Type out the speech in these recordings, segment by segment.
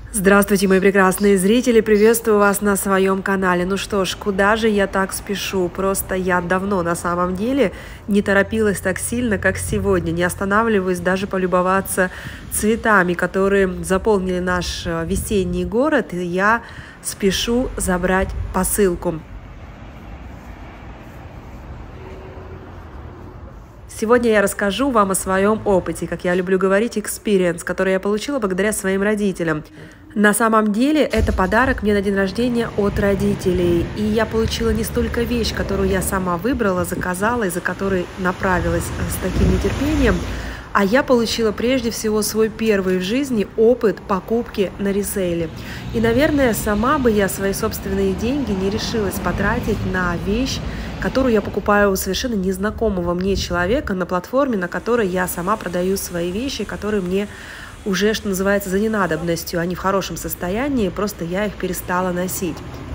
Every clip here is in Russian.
Здравствуйте, мои прекрасные зрители! Приветствую вас на своем канале. Ну что ж, куда же я так спешу? Просто я давно на самом деле не торопилась так сильно, как сегодня. Не останавливаюсь даже полюбоваться цветами, которые заполнили наш весенний город. И я спешу забрать посылку. Сегодня я расскажу вам о своем опыте, как я люблю говорить, experience, который я получила благодаря своим родителям. На самом деле это подарок мне на день рождения от родителей. И я получила не столько вещь, которую я сама выбрала, заказала и за которой направилась с таким нетерпением, а я получила прежде всего свой первый в жизни опыт покупки на ресейле. И, наверное, сама бы я свои собственные деньги не решилась потратить на вещь, которую я покупаю у совершенно незнакомого мне человека на платформе, на которой я сама продаю свои вещи, которые мне уже, что называется, за ненадобностью, они в хорошем состоянии, просто я их перестала носить.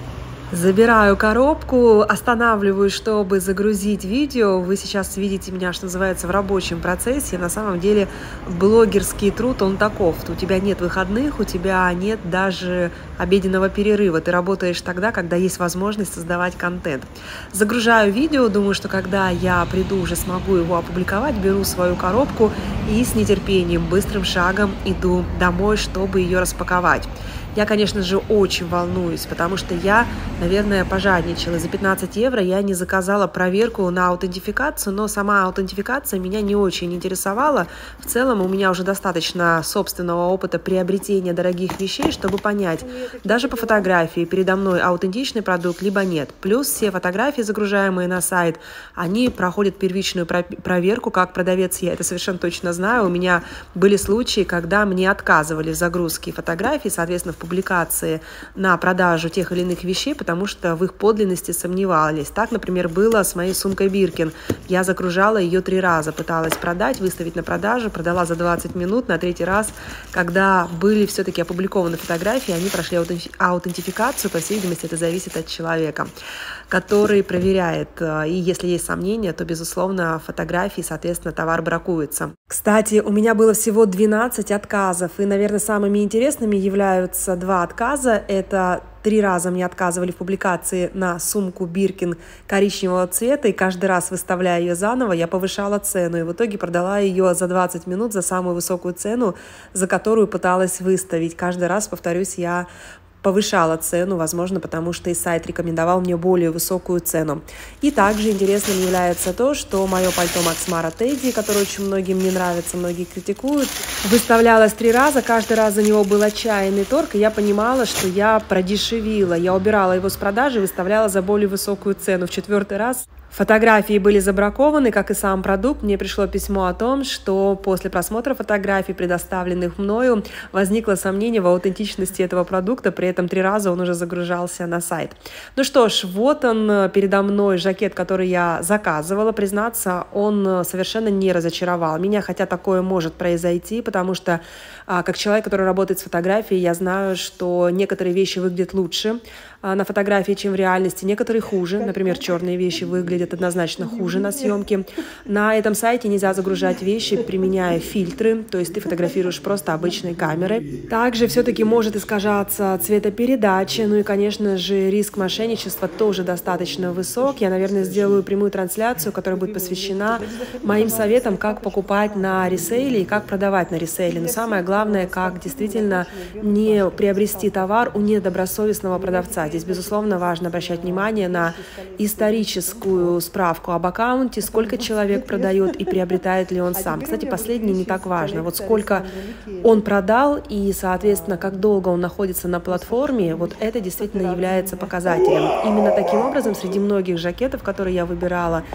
Забираю коробку, останавливаюсь, чтобы загрузить видео. Вы сейчас видите меня, что называется, в рабочем процессе. На самом деле блогерский труд, он таков. У тебя нет выходных, у тебя нет даже обеденного перерыва. Ты работаешь тогда, когда есть возможность создавать контент. Загружаю видео, думаю, что когда я приду, уже смогу его опубликовать. Беру свою коробку и с нетерпением, быстрым шагом иду домой, чтобы ее распаковать. Я, конечно же, очень волнуюсь, потому что я, наверное, пожадничала. За 15 евро я не заказала проверку на аутентификацию, но сама аутентификация меня не очень интересовала. В целом у меня уже достаточно собственного опыта приобретения дорогих вещей, чтобы понять, даже по фотографии передо мной аутентичный продукт, либо нет. Плюс все фотографии, загружаемые на сайт, они проходят первичную проверку как продавец. Я это совершенно точно знаю. У меня были случаи, когда мне отказывали в загрузке фотографий, соответственно, в публикации на продажу тех или иных вещей, потому что в их подлинности сомневались. Так, например, было с моей сумкой Биркин. Я загружала ее 3 раза, пыталась продать, выставить на продажу, продала за 20 минут. На 3-й раз, когда были все-таки опубликованы фотографии, они прошли аутентификацию. По всей видимости, это зависит от человека, который проверяет. И если есть сомнения, то, безусловно, фотографии, соответственно, товар бракуется. Кстати, у меня было всего 12 отказов, и, наверное, самыми интересными являются 2 отказа. Это 3 раза мне отказывали в публикации на сумку Биркин коричневого цвета, и каждый раз, выставляя ее заново, я повышала цену, и в итоге продала ее за 20 минут за самую высокую цену, за которую пыталась выставить. Каждый раз, повторюсь, я повышала цену, возможно, потому что и сайт рекомендовал мне более высокую цену. И также интересным является то, что мое пальто Max Mara Teddy, которое очень многим не нравится, многие критикуют, выставлялось 3 раза, каждый раз за него был отчаянный торг, и я понимала, что я продешевила. Я убирала его с продажи, выставляла за более высокую цену. В 4-й раз фотографии были забракованы, как и сам продукт. Мне пришло письмо о том, что после просмотра фотографий, предоставленных мною, возникло сомнение в аутентичности этого продукта, при этом 3 раза он уже загружался на сайт. Ну что ж, вот он передо мной, жакет, который я заказывала. Признаться, он совершенно не разочаровал меня, хотя такое может произойти, потому что как человек, который работает с фотографией, я знаю, что некоторые вещи выглядят лучше на фотографии, чем в реальности, некоторые хуже. Например, черные вещи выглядят однозначно хуже на съемке. На этом сайте нельзя загружать вещи, применяя фильтры, то есть ты фотографируешь просто обычной камерой. Также все-таки может искажаться цветопередача, ну и, конечно же, риск мошенничества тоже достаточно высок. Я, наверное, сделаю прямую трансляцию, которая будет посвящена моим советам, как покупать на ресейле и как продавать на ресейле. Но самое главное, как действительно не приобрести товар у недобросовестного продавца. Здесь, безусловно, важно обращать внимание на историческую справку об аккаунте, сколько человек продает и приобретает ли он сам. Кстати, последнее не так важно. Вот сколько он продал и, соответственно, как долго он находится на платформе, вот это действительно является показателем. Именно таким образом, среди многих жакетов, которые я выбрала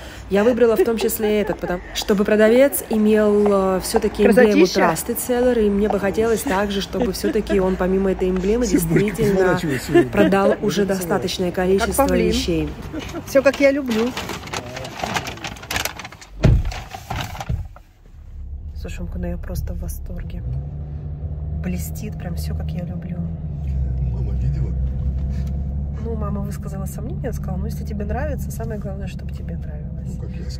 в том числе этот, чтобы продавец имел все-таки эмблему Trusted Seller, и мне бы хотелось также, чтобы все-таки он помимо этой эмблемы действительно продал уже достаточное количество вещей. Все, как я люблю. Слушай, ну я просто в восторге. Блестит прям все, как я люблю. Мама видела? Ну, мама высказала сомнение, сказала, ну, если тебе нравится, самое главное, чтобы тебе нравилось. Ну, как я сказал.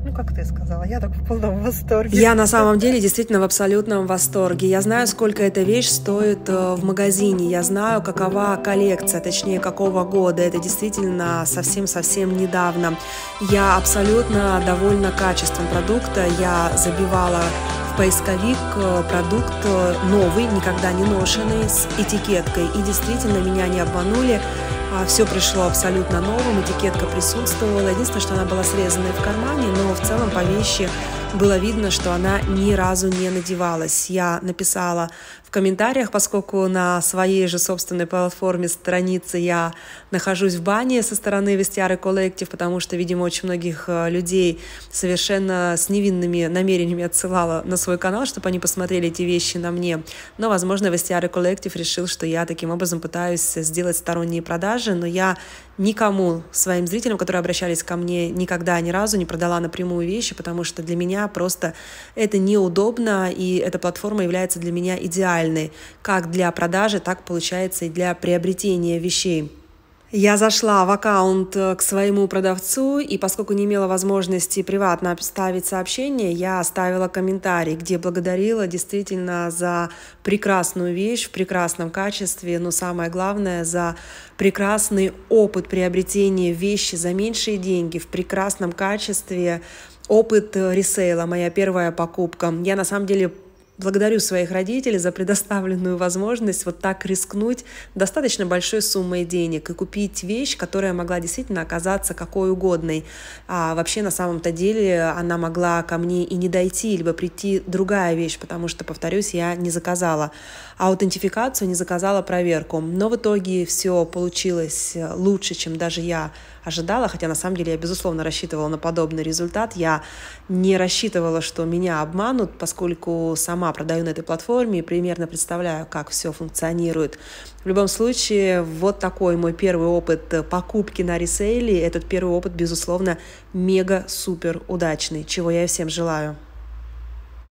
Ну, как ты сказала, я так в полном восторге. Я на самом деле действительно в абсолютном восторге. Я знаю, сколько эта вещь стоит в магазине. Я знаю, какова коллекция, точнее, какого года. Это действительно совсем-совсем недавно. Я абсолютно довольна качеством продукта. Я забивала в поисковик продукт новый, никогда не ношенный, с этикеткой. И действительно меня не обманули. Все пришло абсолютно новым, этикетка присутствовала. Единственное, что она была срезанной в кармане, но в целом по вещи было видно, что она ни разу не надевалась. Я написала в комментариях, поскольку на своей же собственной платформе страницы я нахожусь в бане со стороны Vestiaire Collective, потому что, видимо, очень многих людей совершенно с невинными намерениями отсылала на свой канал, чтобы они посмотрели эти вещи на мне. Но, возможно, Vestiaire Collective решил, что я таким образом пытаюсь сделать сторонние продажи, но я никому, своим зрителям, которые обращались ко мне, никогда ни разу не продала напрямую вещи, потому что для меня просто это неудобно, и эта платформа является для меня идеальной, как для продажи, так получается и для приобретения вещей. Я зашла в аккаунт к своему продавцу, и поскольку не имела возможности приватно оставить сообщение, я оставила комментарий, где благодарила действительно за прекрасную вещь в прекрасном качестве, но самое главное, за прекрасный опыт приобретения вещи за меньшие деньги в прекрасном качестве, опыт ресейла, моя первая покупка. Я на самом деле благодарю своих родителей за предоставленную возможность вот так рискнуть достаточно большой суммой денег и купить вещь, которая могла действительно оказаться какой угодной. А вообще на самом-то деле она могла ко мне и не дойти, либо прийти другая вещь, потому что, повторюсь, я не заказала аутентификацию, не заказала проверку. Но в итоге все получилось лучше, чем даже я ожидала, хотя на самом деле я, безусловно, рассчитывала на подобный результат. Я не рассчитывала, что меня обманут, поскольку сама продаю на этой платформе и примерно представляю, как все функционирует. В любом случае, вот такой мой первый опыт покупки на ресейле. Этот первый опыт, безусловно, мега-супер удачный, чего я всем желаю.